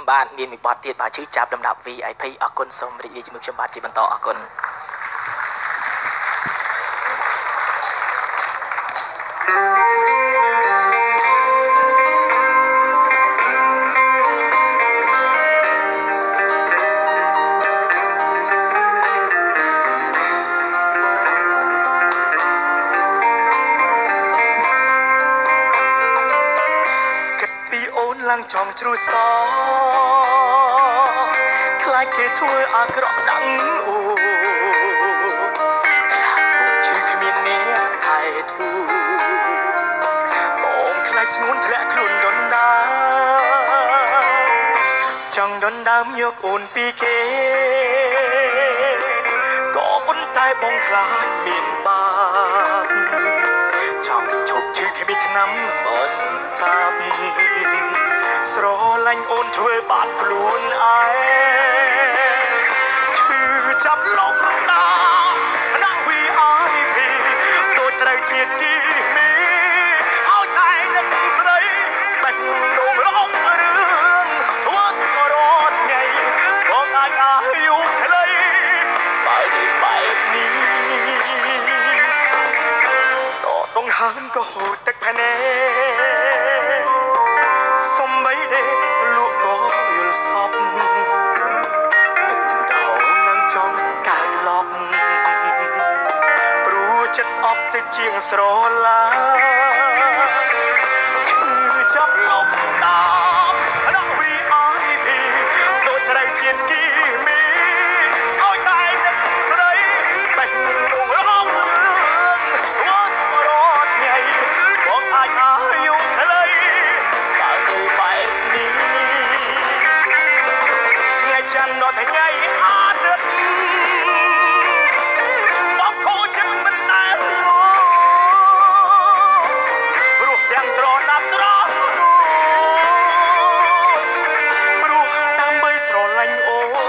bạnมีมีบอดเตียดป่าชื่อจับลำดับ VIP อกุลสมริดีจมุกชมบัตจีบันต่ออกุลลังจองทรูซอคล้ายเกทัวอากรอกดังโอกลาบูชื่อขมิ้นเนี้ยไทยทูมองคล้ายสมุนทะเลคลุนดนดาจังดนดามยกอุ่นปีเกก่อบนใต้บงคลายมินบานจังฉกชื่อขมิ้นน้ำบนซ้ำสโลลังโอนเธอบาดกลุ่นไอถือจับลงตาหน้า VIP โดยไตรเจียดที่มีเอาใจนักสไลแต่งโด่งร้องเรื่องวัดรอดไงบอกอายุทะเลไปได้ไปนี้ต่อต้องห้ามก็โหดแต่แพ้แน่สมัยเด็กลูกก็ยืนซบดาวนั่งจ้องกายหลบปรูจัดซอบติดเจียงสโลลาถือจับลมตาหน้า VIP โดยไตรเจียนที่มีเอาใจนักสไลแต่งโด่งร้องเรื่องวัดรอดไงบอกอายุทะเลฉันนอนแต่ไงอาเด็ดบอกโคฉันมันแน่นรูปยังตรอนับตรอรูปตามใบสโลลังโอ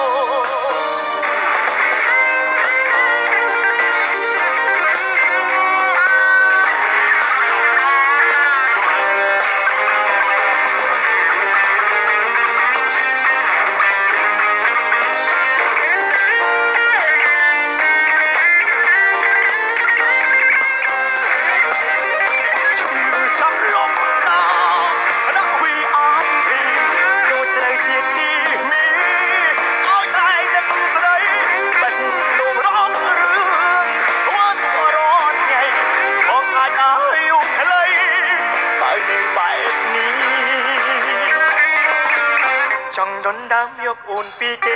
ดนดามยกอุ่นปีเก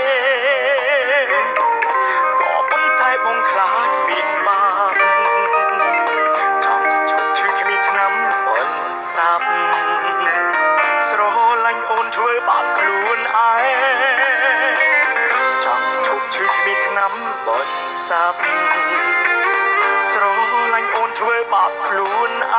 ก่อบนใต้บงคลาดบินบานจ้องฉกชื่อแค่มีน้ำบนซับสโลลังโอนช่วยบาดกลุ่นไอจ้องฉกชื่อแค่มีน้ำบนซับสโลลังโอนช่วยบาดกลุ่นไอ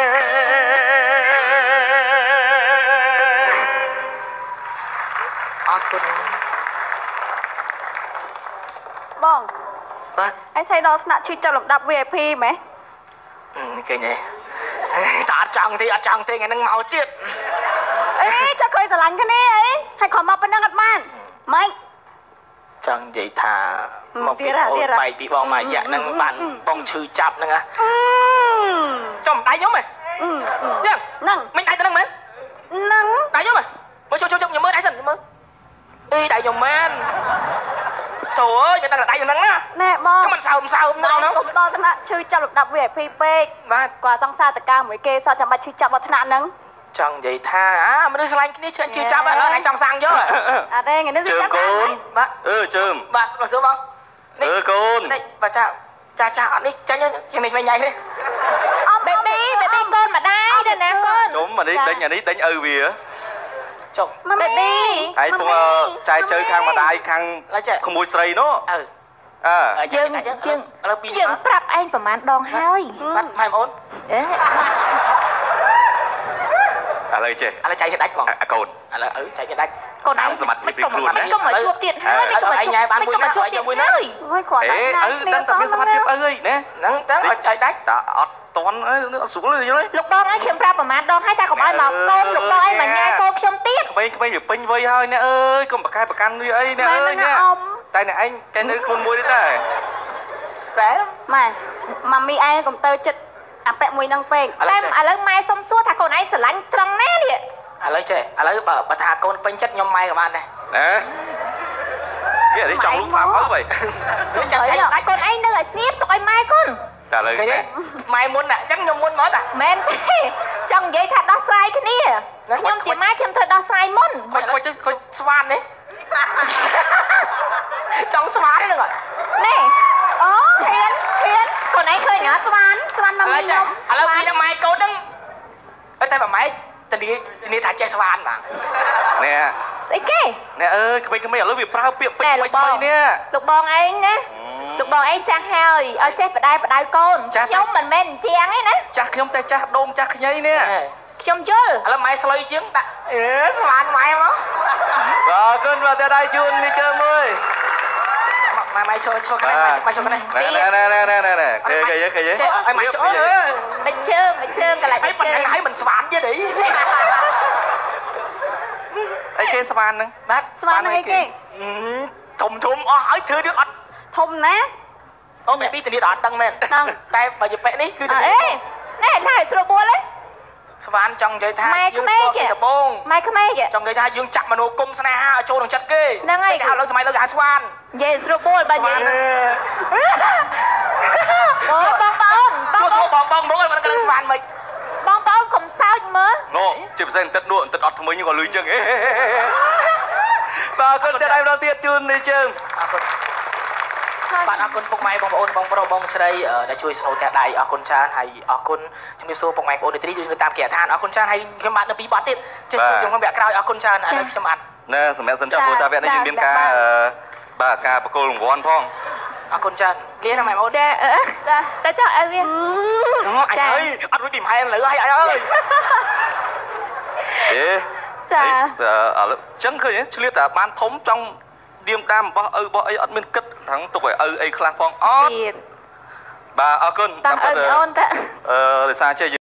บ้องไอ้ไทยดอสนะชื่อจับลำดับ VIP ไหม cái này ta chọn thì ngày nâng màu tiết ấy cho cười sờ lạnh cái này ấy hay còn mà bên đang ngặt man mày chọn vậy thà một cái bài bị bong mà dạ nâng bàn bong chư chạp nâng à trong đáy giống mày nâng mình đáy nâng mến nâng đáy giống mày mới cho nhưng mới đáy dần mới đi đáy dòng men trời ơi người ta là đáy dòng nâng á nè bong chứ mình sao nó đâu nữa cũng đo thằng nào chư chạp lำดับ VIP qua sang xa tất cả mấy kê sao chẳng bắt chư chạp vào thằng nào nâng chọn vậy tha mình đưa slide cái này chư chạp á anh trong sang chứ à đây người nó gì chơm côn chơm bạn là sữa bông côn đây và chào đi cho nhá thì mình nhảy đi baby con mà đai đây nè con chúng mà đi đánh nhà đi đánh vì á chồng baby ai tung trai chơi khang mà đai khang không mùi sấy nó chừng prap anh và màn đòn hơi bắt mai ôn lời chơi chạy cái đách còn cồn chạy cái đách còn anh สมัติពីខ្លួនមិនក៏មកជួបទៀតហើយមិនក៏មកជួបមិនក៏មកជួបទៀតហើយគាត់ណាស់ដឹងតែមានសមត្ថភាពអីណាហ្នឹងតើឲ្យចៃដាច់តើអត់តន់អត់ស្រួលទេយល់ទេលោកបងឯងខ្ញុំប្រាប់ប្រហែលដងហើយតែកុំឲ្យមកកូនលោកបងឯងមកញ៉ាយកូនខ្ញុំទៀតក្មេងៗវាពេញវ័យហើយអ្នកអើយកុំប្រកែប្រកាន់វាអីអ្នកអើយអ្នកតែអ្នកឯងកែនៅខ្លួនមួយទេតែម៉ែម៉ាមីឯងកុំទៅចិត្តអាប៉ែមួយនឹងពេកតែឥឡូវម៉ែសុំសួរថាកូនឯងស្រឡាញ់ត្រង់ណានេះឥឡូវចេះឥឡូវបើថាកូនពេញចិត្តខ្ញុំម៉ែក៏បានដែរណាវានេះចង់លូកតាមទៅវិញខ្ញុំចាំតែកូនឯងនៅឲ្យស្ងៀមទុកឲ្យម៉ែកូនតែឥឡូវម៉ែមុនអញ្ចឹងខ្ញុំមុនមកតាមែនទេចង់និយាយថាដោះស្រាយគ្នាខ្ញុំជាម៉ែខ្ញុំត្រូវដោះស្រាយមុនខូចស្វាននេះចង់ស្វានហ្នឹងនេះអូហ៊ានកូនឯងឃើញហ៎ស្វានមកមីខ្ញុំឥឡូវពីម៉ែកូនហ្នឹងតែម៉ែតានេះថាចេះស្វានបាទនេះស្អីគេអ្នកអើយក្មេងៗឥឡូវវាប្រើពាក្យពេចន៍ថ្មីនេះលោកបងឯងណាលោកបងឯងចាស់ហើយឲ្យចេះបដៅកូនខ្ញុំមិនមែនអញ្ចឹងទេណាចាស់ខ្ញុំតែចាស់ដូមចាស់ខ្ញីនេះខ្ញុំយល់ឥឡូវម៉ែស្លុយជាងដាក់ស្វានម៉ែមកបាទគុណបាទតែដៃជូននេះជើមើលម៉ែឈរកន្លែងម៉ែឈរកន្លែងណែគេឲ្យម៉ែឈរមិនជើកន្លែងមិនជើឲ្យមិនស្វានទៀតអីអីគេស្វានហ្នឹងបាទស្វានអីគេធំអស់ហើយធ្វើរឿងអត់ធំណាអូបែបនេះទៅនេះអត់ដឹងមែនតែបើជាប៉ែនេះគឺអេណែថាស្រួលបួលទេស្វានចង់និយាយថាយើងស្គាល់ពីដំបូងម៉ែក្មេងចង់និយាយថាយើងចាក់មនោគមស្នេហាឲ្យចូលក្នុងចិត្តគេហ្នឹងហើយគេហៅលើសម័យលើគេហៅស្វាននិយាយស្រួលបួលបើនិយាយអូបងសួរបងមកមិនកន្លងស្វានមិនបងប្អូនកុំសើចមើលណូជាពិសេសបន្តិចអត់ថ្មីក៏លឺចឹងបាទអរគុណតែដៃម្ដងទៀតជូននេះជើងអរគុណបាទអរគុណពុកម៉ែបងប្អូនបងប្រុសបងស្រីដែលជួយស្នូតែដៃអរគុណច្រើនហើយអរគុណជំរាបសួរពុកម៉ែបងប្អូននារីយើងតាមគេឋានអរគុណច្រើនហើយខ្ញុំបាននៅពីបត់ទៀតជិះជួបខ្ញុំក្នុងវគ្គក្រោយអរគុណច្រើនឥឡូវខ្ញុំអត់ណែសម្រាប់សិនចង់ព្រោះតាវគ្គនេះយើងមានការបាទការប្រគល់រង្វាន់ផងអរគុណច្រើនលាណាម៉ែបងចាតែចោះអើវាអញអើយអត់រួចពីម៉ែលើហើយអញអើយចាឥឡូវចឹងឃើញឆ្លៀតតែបានធំចង់ឌៀមដាមរបស់ឪរបស់អីអត់មានគិតថងទុកឲ្យឪអីខ្លះផងអត់បាទអរគុណតាមឪអូនតាដោយសារចេះ